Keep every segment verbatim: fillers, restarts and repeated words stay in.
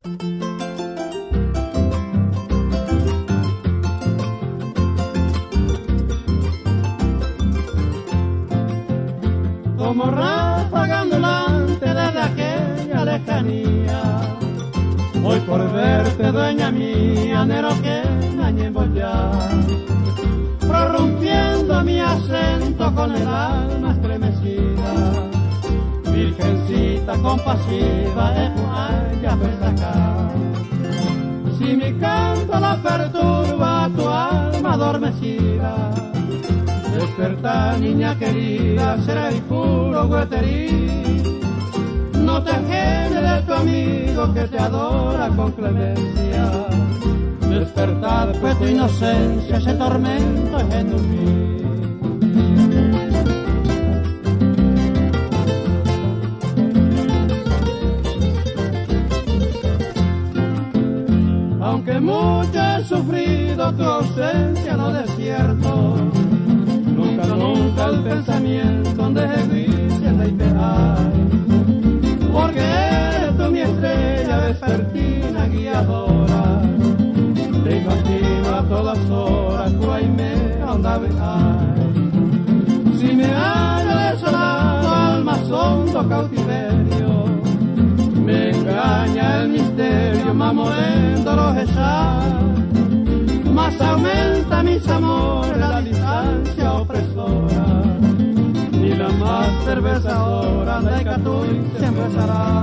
Como ráfaga ondulante desde aquella lejanía, voy por verte, dueña mía, anhelo que me añembollar, prorrumpiendo mi acento con el alma estremecida. Virgencita compasiva, ya ves acá. Si mi canto la perturba a tu alma adormecida, desperta, niña querida, será el puro gueterí. No te alejes de tu amigo que te adora con clemencia. Despertad, pues tu inocencia, ese tormento es en mí. Aunque mucho he sufrido tu ausencia, no desierto. Nunca, nunca el pensamiento de juicio en la porque eres tú mi estrella vespertina guiadora. Te imagino a todas horas, cuaime, onda hay. Si me hallo desolado al más hondo cautiverio, me engaña el misterio, más morendo los echar. Más aumenta mis amores la distancia opresora, ni la más perversadora de Catuy siempre será.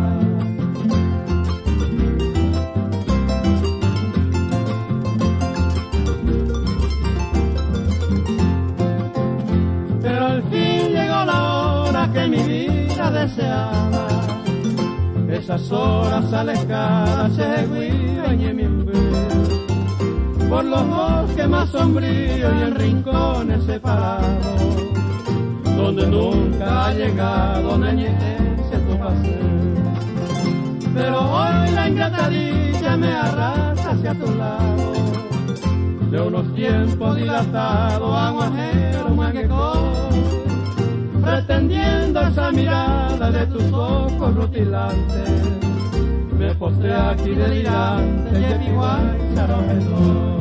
Pero al fin llegó la hora que mi vida deseaba, esas horas alejadas se guían en mi envío por los bosques más sombríos y en rincones separados, donde nunca ha llegado niñez tu paseo. Pero hoy la ingrata dicha me arrastra hacia tu lado, de unos tiempos dilatados, aguajero, manguecón, pretendiendo esa mirada de tus ojos rutilantes. Me postré aquí delirante y en mi guaycha rojedor.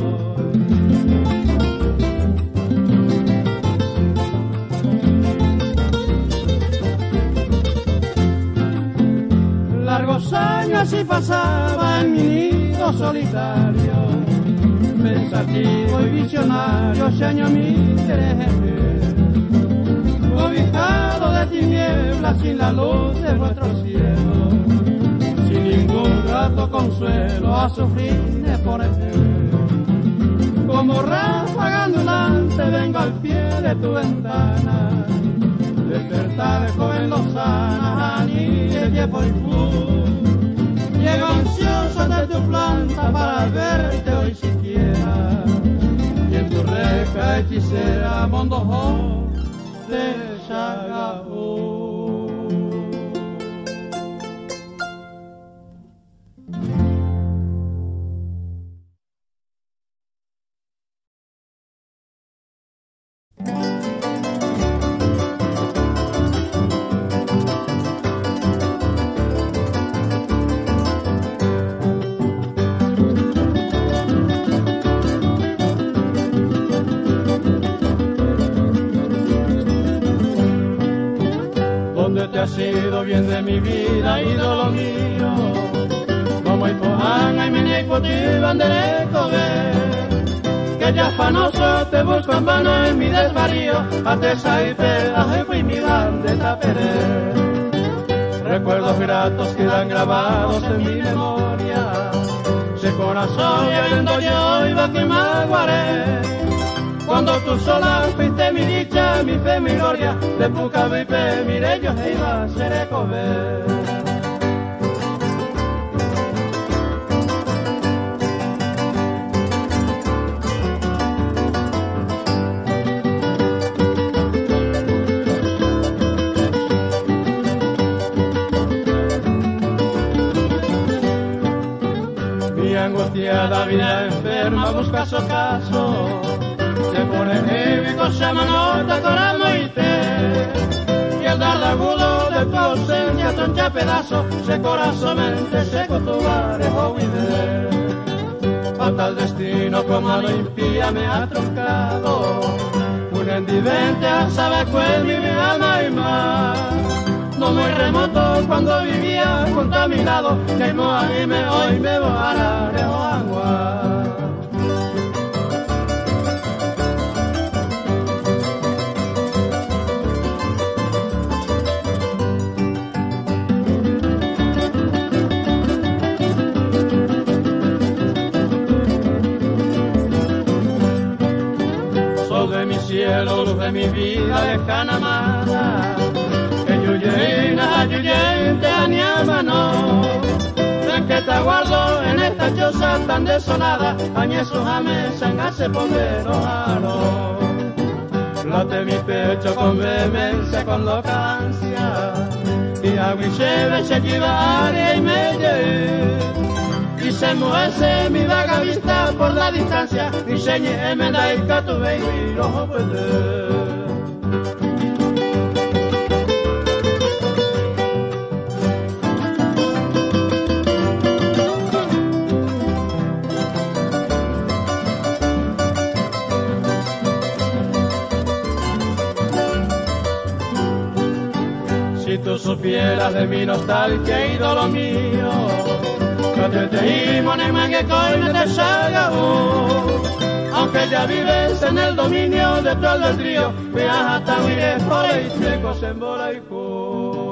Largos años así pasaba en mi nido solitario, pensativo y visionario, sueño mi querer, cobijado de tinieblas sin la luz de vuestro cielo, sin ningún rato consuelo a sufrir de por él. Como ráfaga ondulante vengo al pie de tu ventana, despertar de joven lozana, ni de tiempo y flu. Llego ansioso de tu planta para verte hoy siquiera, y en tu reja hechicera mondojo de Chagaú. Ha sido bien de mi vida, ídolo mío, como Ipohán, y Menia y Potí, bandereco de que ya afanoso te busco en vano en mi desvarío, a Tesa y Pedaje y mi grande taperé. Recuerdos gratos quedan grabados en mi memoria, ese corazón y oyendo yo iba que me aguaré. Cuando tú sola fuiste mi dicha, mi fe, mi gloria, de Pucavipe, mire yo iba a ser comer. Mi angustiada vida enferma busca su caso, te pone heavy cosa manota con amoite, y el dardo agudo de tu ausencia troncha pedazos, se corazón mente seco tu barejo huide. Fatal destino como a lo impía me ha troncado, un endivente a saber cuál mi alma y más. No muy remoto cuando vivía junto a mi lado, que no a mí me hoy me voy a la de agua. Luz de mi vida lejana amada, que yuyena, yuyente, aniama no. Ven que te aguardo en esta choza tan desolada, añesos a mesa, engase pomero jaro. Late mi pecho con vehemencia, con loca ansia, y aguilleve, chequivaria y me lleve. Y se muece mi vaga vista por la distancia, y señe me da el cato baby, no puede. Si tú supieras de mi nostalgia y dolor mío, no te teimos ni me que coine te salga aunque ya vives en el dominio de todo el trío, veas hasta huires por ahí, checos en bola y co.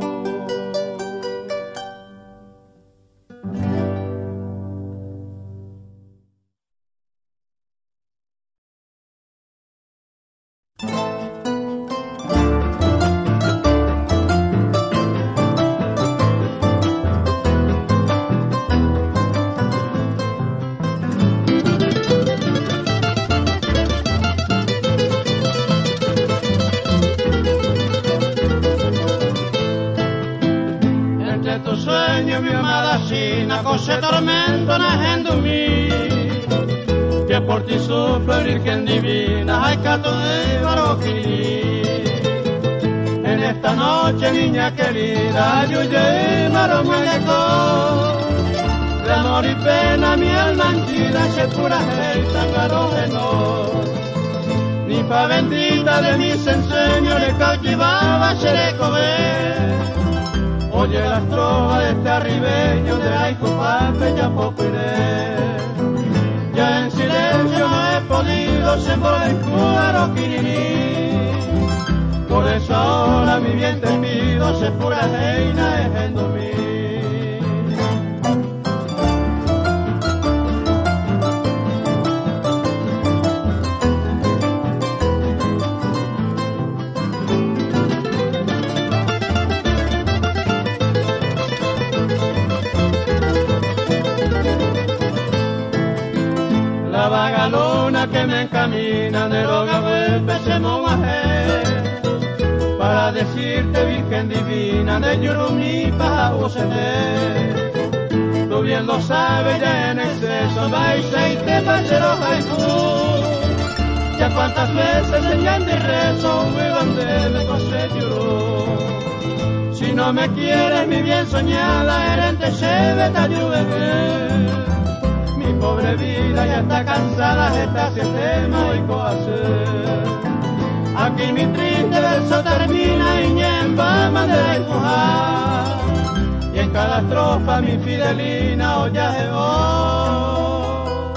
Se tormento najendo mí, que por ti sufro, Virgen divina, ay cato de baroquí. En esta noche, niña querida, yo llevo maromeco, de amor y pena mi alma henchida, se pura hey, tangarógeno. Ninfa bendita de mis ensueños, le cautivaba, se le comer. Oye las trovas de este arribeño de Aicopape y Apopiré. Ya en silencio no he podido sembrar el cuero quirirí. Por eso ahora mi bien te pido, se pura reina es en mí. La vagalona que me encamina de roga vuelve se moaje para decirte Virgen divina de Yurumí pa usted. Tú bien lo sabes ya en exceso vais y te pachero tú. Ya cuántas veces enseñando y rezo muy donde me cosecho. Si no me quieres mi bien soñada herente se ve tayuve. Pobre vida ya está cansada, está sistema y cohacer. Aquí mi triste verso termina y ñemba madre empujar. Y en cada estrofa mi fidelina oyaje oh,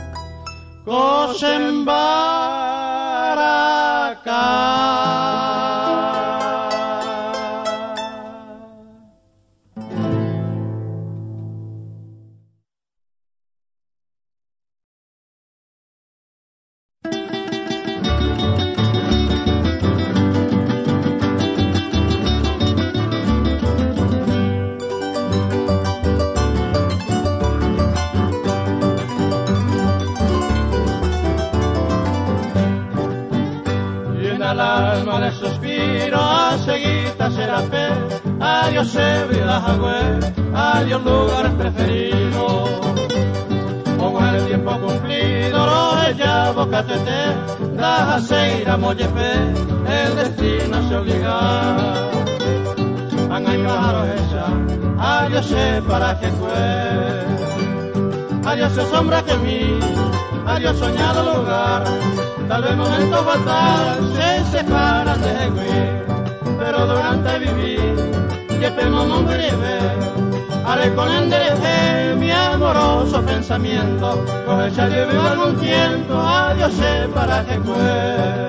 Cosembaraca. Suspiro a seguita serapé, adiós Sevilla Jagüe, adiós lugar preferido. Con el tiempo cumplido lo llamo catete, da aceira mollepe, el destino se obliga. Angai pájaro ella, adiós sé para que fue. Adiós se sombra que mí, adiós soñado lugar. Tal vez momento fatal se separan de huir, pero durante vivir, que pemo non breve, haré con enderecer mi amoroso pensamiento, pues ya llevo algún tiempo, adiós sé para que fue.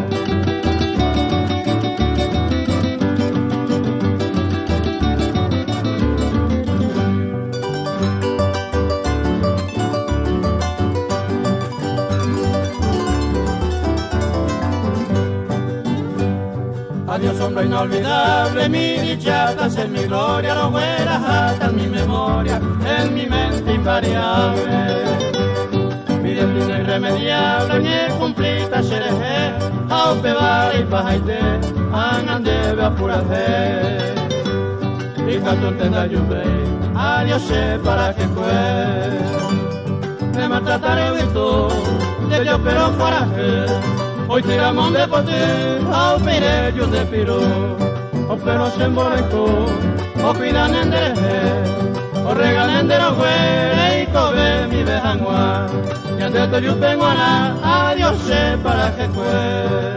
Adiós sombra inolvidable, mi dichatas en mi gloria, lo hueras hasta en mi memoria, en mi mente invariable. Mi destino irremediable, mi cumplita xereje, au pebar y pajaite, angan debe apurarse. Y cuando entenda lluve, adiós sé para que fue. Me maltrataré virtud, de yo pero coraje. Hoy tiramos de pote, au pire yo de piro, o pero se emborrecó, o pidan en deje, o regalen de los güeyes y cobe mi bejangua, y antes de yo vengo a la, adiós sé para que fue.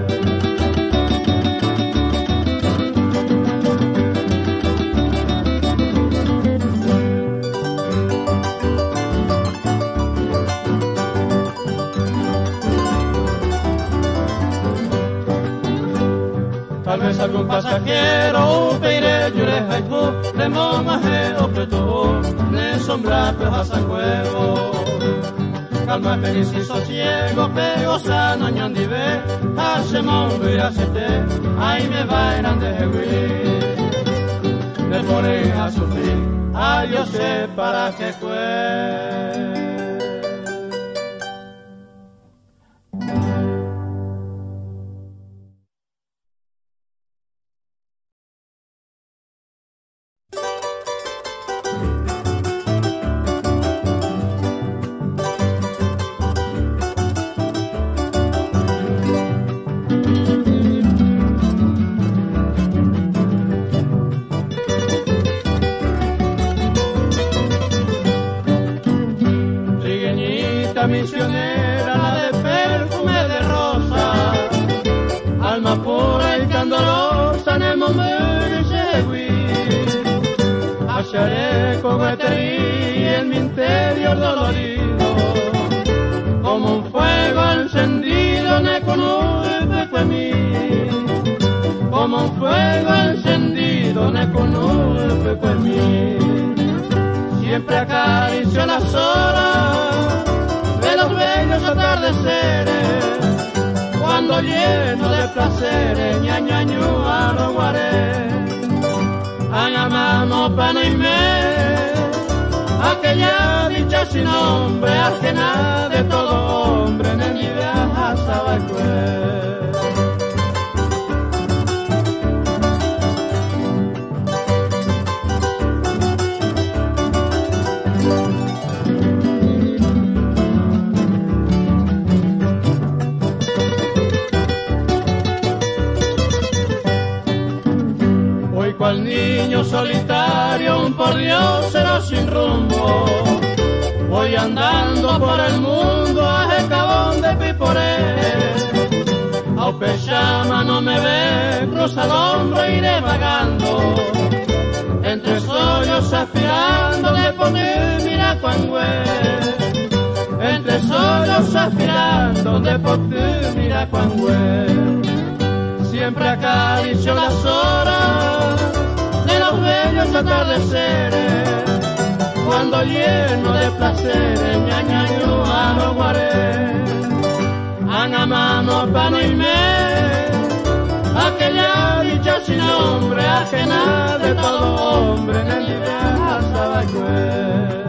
Tal vez algún pasajero peire yo les haiku de momaje o preto ne sombra pejas al juego. Calma feliz y sosiego pero sano ñandive hace mongo y hacete ahí me bailan de huir. Me ponen a sufrir, adiós sé para qué fue. Misionera, la de perfume de rosa, alma pura y candorosa en el momento de seguir. Hallaré con etería en mi interior dolorido, como un fuego encendido ne conupe que mí, como un fuego encendido ne conupe que mí. Siempre acaricio las horas de los bellos atardeceres, cuando lleno de placeres, ñañañu arroguaré, amamos pano y me, aquella dicha sin nombre, ajena de todo hombre, en mi viaja sabacue. Cual niño solitario, un por Dios pero sin rumbo, voy andando por el mundo a jecabón de piporé. A pechama no me ve, cruza el hombro iré vagando, entre sollos aspirando de poner mira cuangüe, entre sollos aspirando de poner mira cuangüe. Siempre acaricio las horas de los bellos atardeceres, cuando lleno de placeres, ñañañu arroguaré, anamano pano y me, aquella dicha sin nombre, ajena de todo hombre, en el libre hasta Bacue.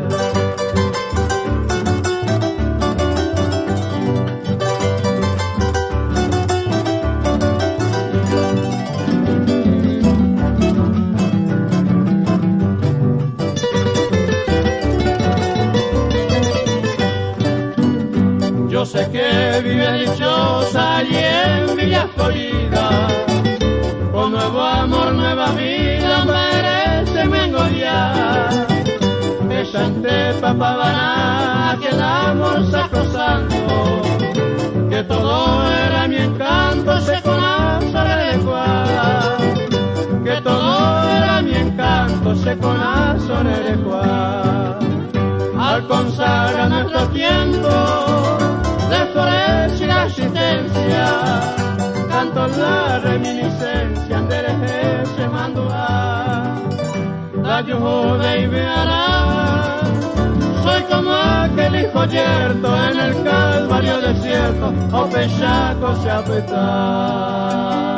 sé que vive dichosa allí en Villa Florida, con nuevo amor, nueva vida, merece engollar. Ante papá Baná, que el amor sacrosanto, que todo era mi encanto, se conoce adecuada, que todo era mi encanto, se conoce adecuada. Al consagrar nuestro tiempo de flores y la existencia, canto la reminiscencia, andereje se mandó a la yujuda y veará. Soy como aquel hijo yerto en el calvario desierto, o pechaco se apeta.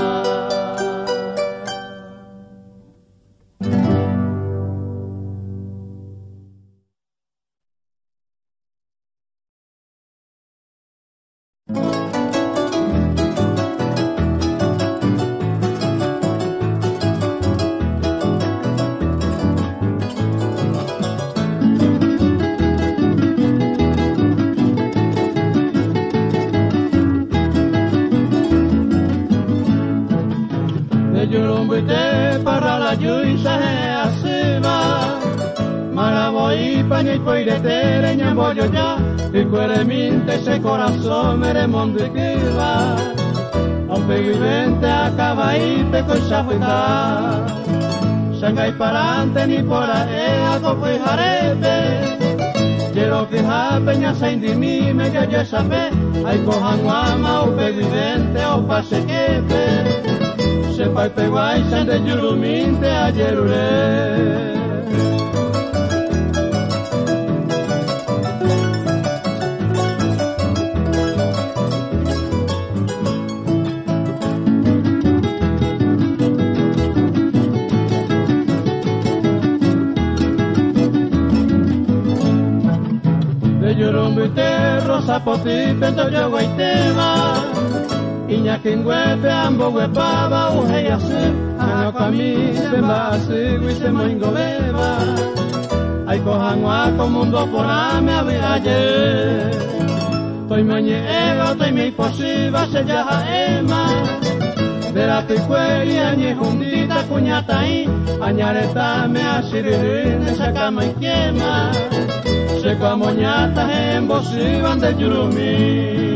Para la yuisa se va, Maraboi, paña y poiretere, ñamboyo ya, y cuereminte ese corazón, mere monde que va, aunque vivente acaba y peco y chapeta, sanga y parante ni por ahí, copo y jarebe, quiero que ja peña se indimi, me ya yo sabe, hay cojan guama, o vivente o pase quepe. Sepa y peguay, san de yuruminte ayer ure. De yurumbite, rosa poti, pento yo guaitema. Iñaquingüepe, ambo huepaba, ujeyase, anacami, se mbasi, guise moingo beba. Ay cojanua, mundo por ame a ayer. Toy moñe ego, toy mi posiba, se yaja ema. Vera picueri, añe jundita, cuñata ahí, añareta me asiririn, esa cama y quema. Seco a moñata, en bosiban de yurumi.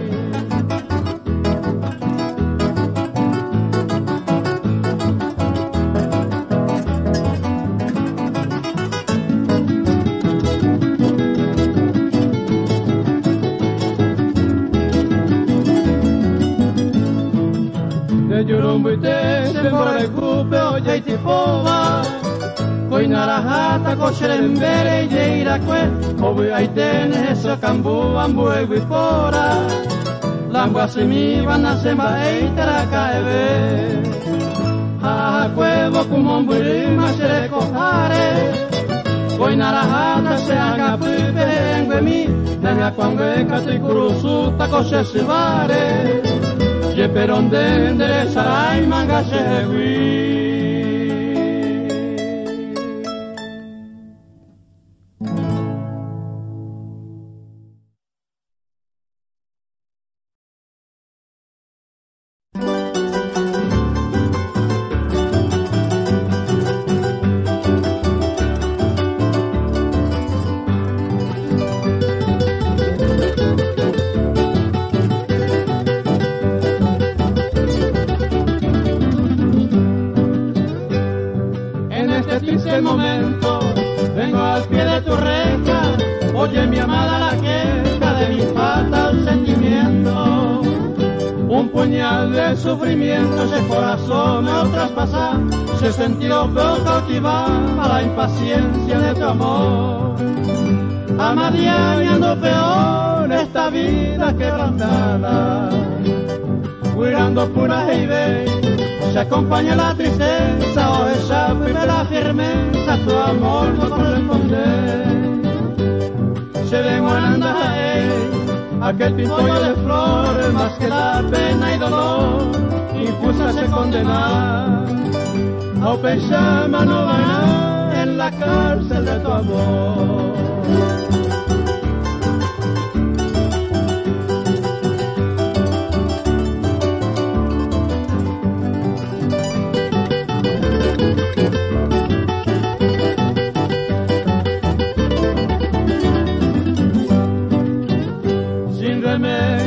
Yurumbuite, se more grupe, oye y tipova. Koi narajata, kosherembere, ye irakwe. Obi aitene, eso cambu, ambu eguipora. Langua semi, vana semba, eitara caeve. Ha cuevo, kumomburima, se le cojare. Koi narajata, se haga pipe, enguemi. Nanga kwangue, katikurusuta, kosesivare. Ye peronde enderezará y manga segui. Este momento vengo al pie de tu reja, oye mi amada la queja de mi falta de sentimiento. Un puñal de sufrimiento ese corazón me lo traspasa, se sintió peor cautivada la impaciencia de tu amor. Amadiañando peor esta vida quebrantada, cuidando pura y ve. Se acompaña la tristeza o esa primera firmeza, tu amor no corresponde. Se demanda aquel pimpollo de flores, más que la pena y dolor, impulsa se condena. A pensar mano vana en la cárcel de tu amor.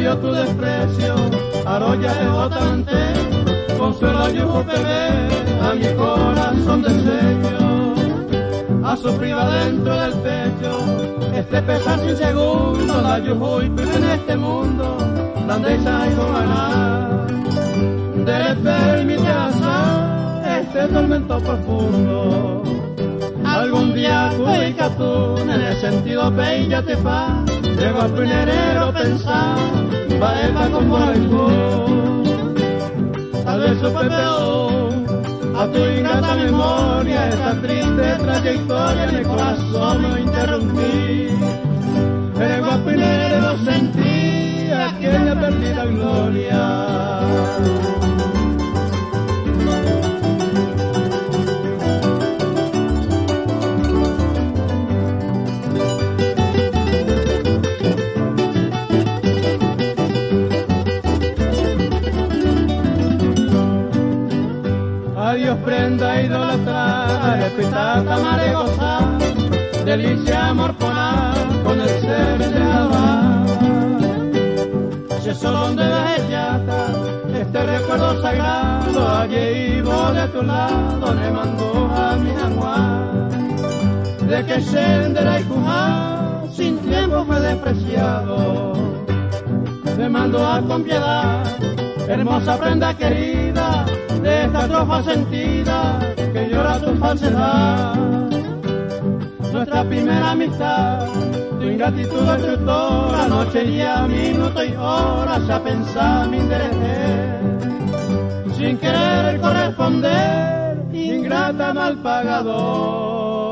odio tu desprecio, aroya de botante, consuelo yujo bebé, a mi corazón deseo. Ha sufrido adentro del pecho este pesar sin segundo, la yujo y vive en este mundo, grandeza y humaná. Debe permitir azar este tormento profundo. Algún día cuica tú, en el sentido bella te fa, llego al primerero pensar, va eva con Boricú. Tal vez fue peor, a tu ingrata memoria, esta triste trayectoria en el corazón no interrumpí. Llego al primerero sentí aquella perdida gloria. Adiós prenda idolatrada, respetata mare gozar, delicia amor ponar con el ser de Habana. Si es solo donde la ellata, este recuerdo sagrado, allí iba de tu lado, le mandó a mi jaguar. De que sendera y cujar, sin tiempo fue despreciado, le mandó a con piedad, hermosa prenda querida, de esta trofa sentida que llora tu falsedad. Nuestra primera amistad, tu ingratitud destructora, noche y día, minuto y hora, ya pensaba mi interés. Sin querer corresponder, ingrata mal pagadora.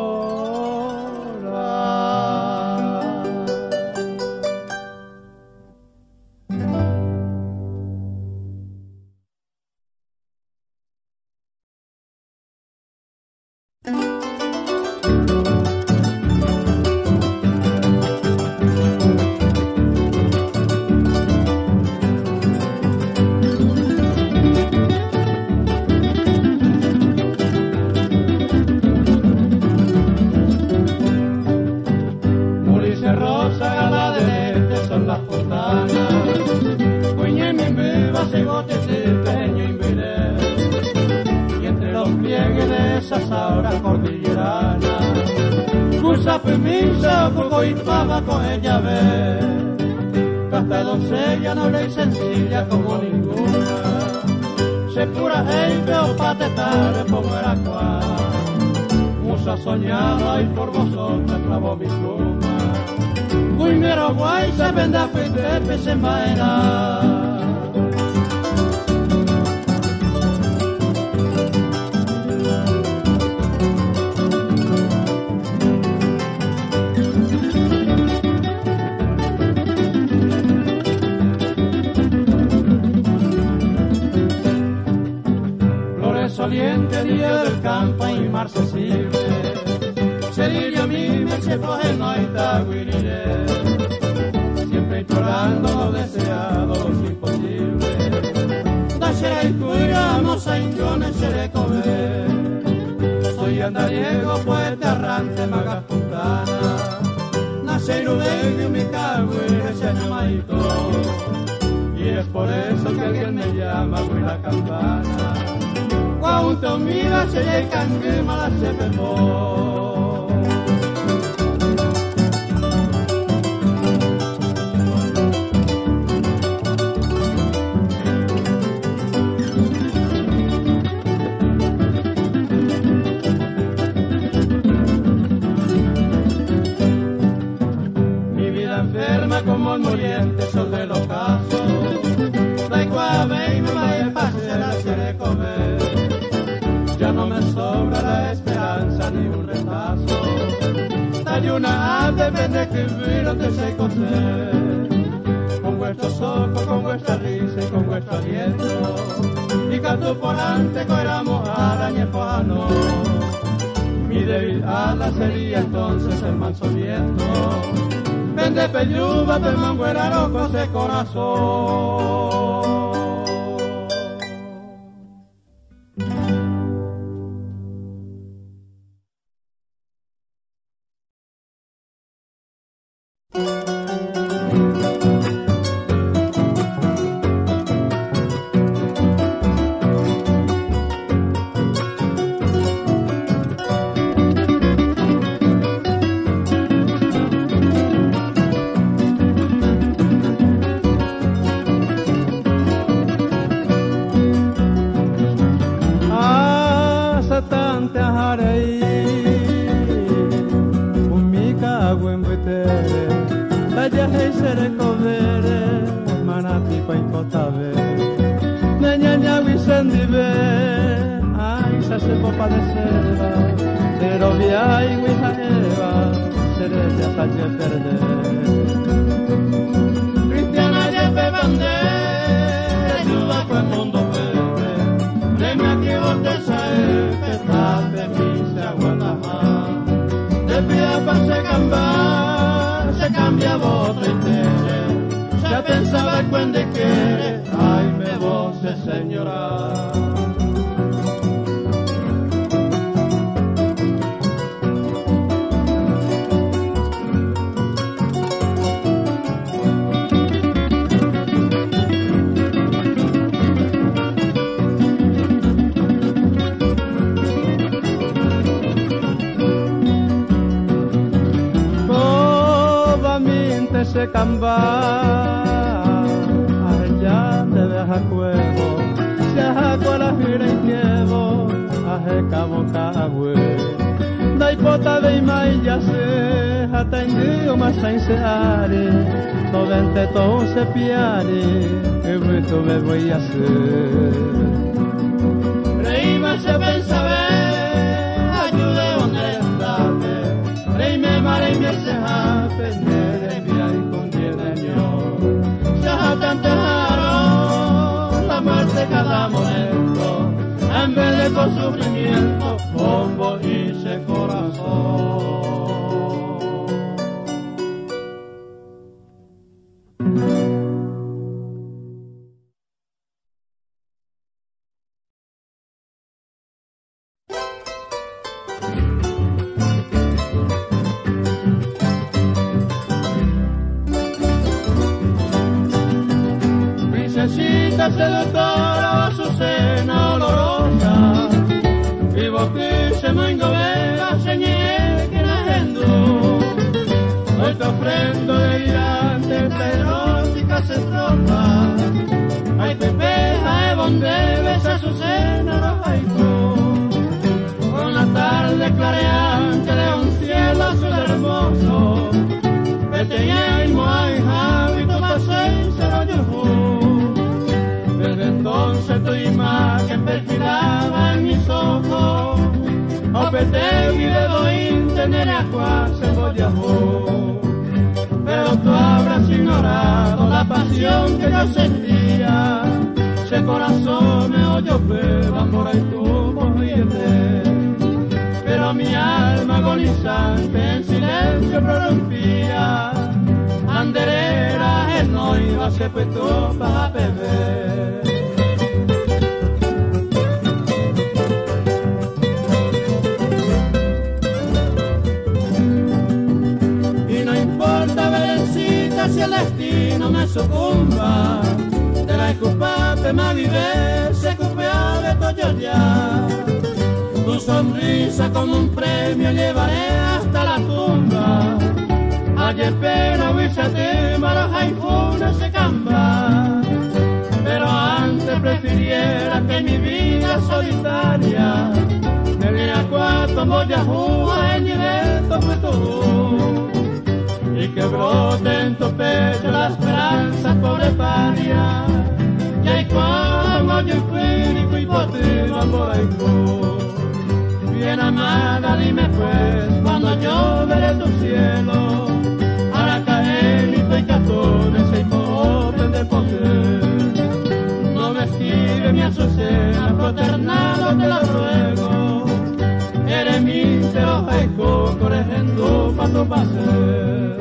Doncella noble y sencilla como ninguna, se pura e veo patetar como era cual. Musa soñada y por vosotros clavó mi pluma. Muy mero guay se venda pepe se maera. Soliente día del campo y mar se sirve, sería a mí me se coge no hay taguirire, siempre llorando lo deseado, lo imposible. Dachera y cuidamos a ingones se le comer, soy andariego, poeta errante, maga puntana, nace y rubén y mi caguire se llamaito, y es por eso que alguien me llama muy la campana. Junto mira se le cangue mala se pegó. Mi vida enferma como el muriente son de los casos, traigo a ver y me va a pasar se le comer. Ya no me sobra la esperanza ni un retazo. Hay una ave verde que vino te sé coser. Con vuestros ojos, con vuestra risa y con vuestro aliento. Y canto por ante coeramos araña y pojano. Mi débil ala sería entonces el manso viento. Vende pelluva, per manguera loco ese corazón. buen buitere, vaya y se covere, manati pa impotabe, neñaña wisendibe, ay sa se popa de selva, pero via y wijaeva, serete hasta que perder. Cristiana lleve bandera, ayuda con el mundo verde, deme aquí bote sae, que tape mi se aguanta. De pie para se cambiar, se cambia voto y tere, se pensaba cuando quiere, ay me voce señora. Se camba, allá te deja cuevo, se haja la gira en quievo, aje cabo cabue, da hipota de imaya se, hasta en dio más a inseare, no vente todo se piare, que bruto me voy a hacer. Reima se pensa ver, ayude honestamente, reime mare me se hape, la muerte cada momento, en vez de con sufrimiento, bombo y ese corazón. Seductora, Azucena olorosa, vivo que se mango vega, señé que la gendo. Hoy te ofrendo delirante esta erótica estrofa, ay te peja de donde ves Azucena rojaico. Con la tarde clareante de un cielo azul hermoso, vete ya y moai hábito pasé y se lo llevó. Desde entonces tu imagen perfilaba en mis ojos, opete mi dedo tener agua se bollajó. Pero tú habrás ignorado la pasión que yo sentía, ese corazón me oyó beba, amor y tú morríete. Pero mi alma agonizante en silencio prorrumpía, anderera, él no iba a ser puesto para beber. Y no importa, Berencita, si el destino me sucumba, de la escupate me vive, se cupea de todo ya. Tu sonrisa como un premio llevaré hasta la tumba. Ayer espero huirse maroja y funa se camba, pero antes prefiriera que mi vida solitaria me vea cuatro boyajúa en directo fue tú, y que brote en tu pecho la esperanza pobre paria, y hay cuando yo fui y potino amor y tú. Bien amada, dime pues, cuando yo veré tu cielo, y catones y poten de poder. No me esquive mi Azucena, proternado te lo ruego. Eres mi te ojo corriendo pa' tu pase.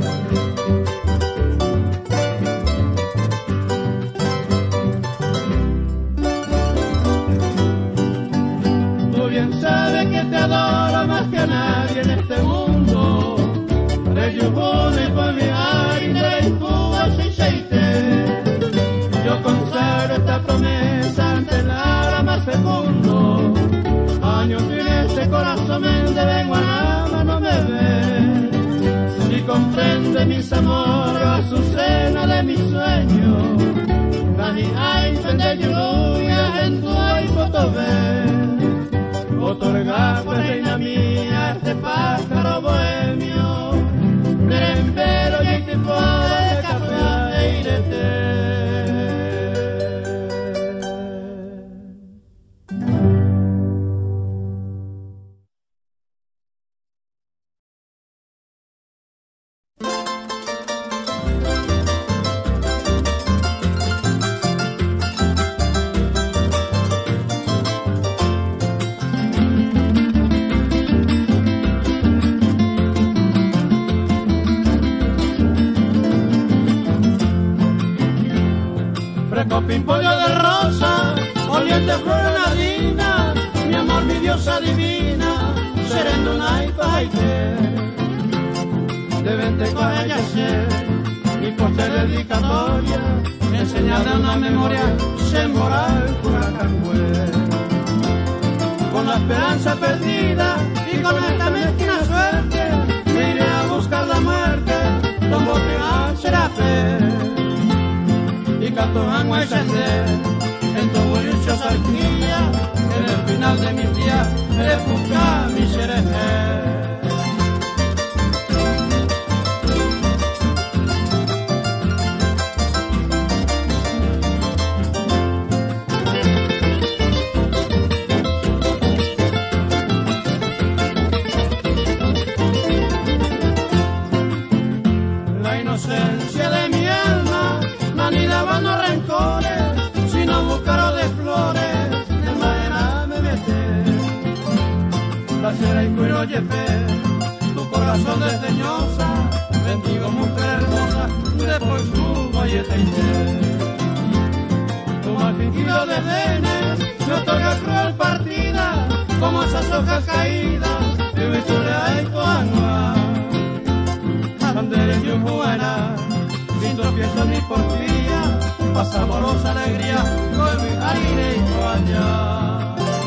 Tú bien sabes que te adoro más que a nadie en este mundo. Yo voy por mi aire y Cuba se aceite. Yo consagro esta promesa ante el ara más fecundo. Años tiene este corazón de vengo a nada no me ve. Si comprende mis amores, Azucena de mis sueños. Nadie hay de lluvia en tu ay potové. Otorga pues reina mía este pájaro bohemio. puede cambiar e irete. Pimpollo de rosa, oliente flor nadina, mi amor, mi diosa divina, serendo una ipaite. De vente con ella ser, mi poste dedicatoria, enseñarle una memoria, se moral pura cangué. Con la esperanza perdida y con esta mezquina suerte, me iré a buscar la muerte, donde que será fe. Y canto en encender en tu bulliciosa arquilla, en el final de mis días, eres buscar mi seré. La inocencia de mi alma no anidaba en los rencores, sino buscaron de flores, en madera me metí. La cera y cuero llevé, tu corazón desdeñosa, bendigo mujer hermosa, después tu valleta y té. Tu mal fingido desdenes, me otorga cruel partida, como esas hojas caídas, de victoria y coanua. Bandera y buena, sin tropiezo ni porfía, pasa amorosa alegría, con mi harina y toalla.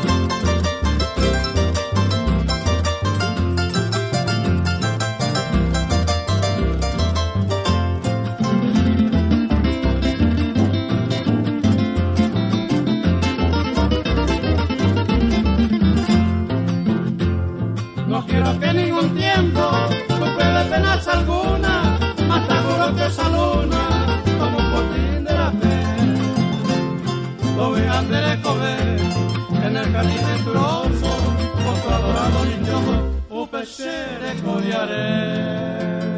No quiero que ningún tiempo sufre de penas alguna, más seguro que esa luna, como un botín de la fe. Lo vean de comer en el jardín venturoso, con tu adorado niño, un pesere codiaré.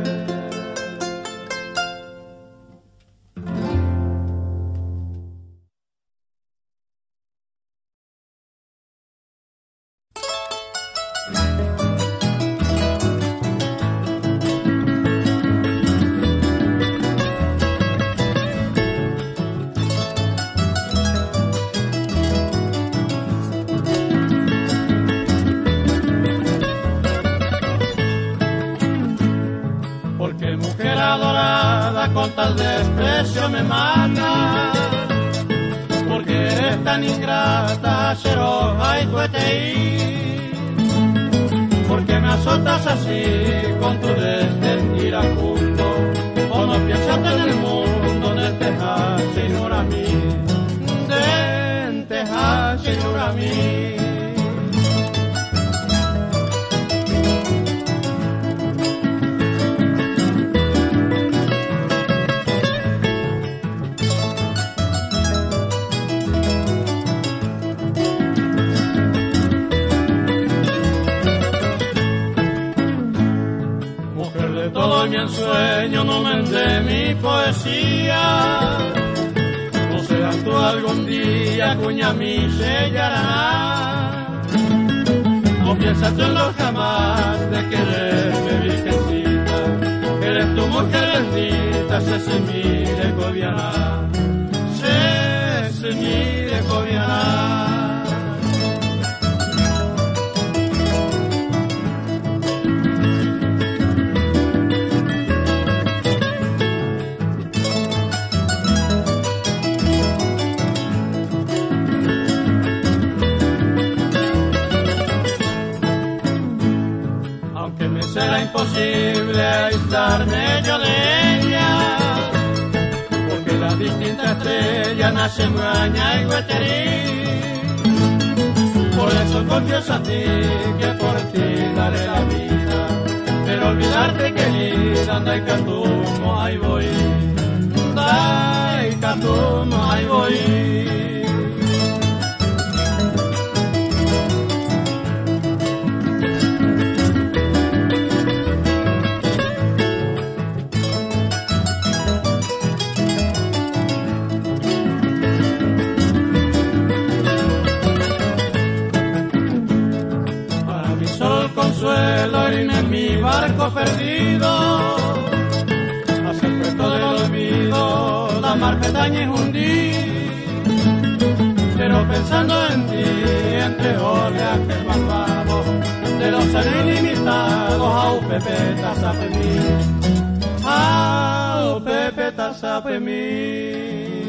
Porque mujer adorada con tal desprecio me mata, porque eres tan ingrata, Xeroa y Tueteí, porque me azotas así con tu desdén iracundo, o no piensas en el mundo del Tejache y Nuramí, del Tejache y Nuramí. Todo mi ensueño no mende mi poesía, no serás tú algún día cuña mi sellará. No piensas tú en lo jamás de quererme virgencita, eres tu mujer bendita, se se mire cobiana, se se mire cobiana. Será imposible aislarme yo de ella, porque la distinta estrella nace en Braña y Gueterí. Por eso confieso a ti que por ti daré la vida, pero olvidarte querida, dai catumo, ahí voy, dai catumo, ahí voy. Consuelo en mi barco perdido, hacia el puerto del olvido, la mar pestaña es hundir, pero pensando en ti, entre oleajes malvados, de los seres ilimitados, au Pepe tasape mí, au Pepe tasape mí.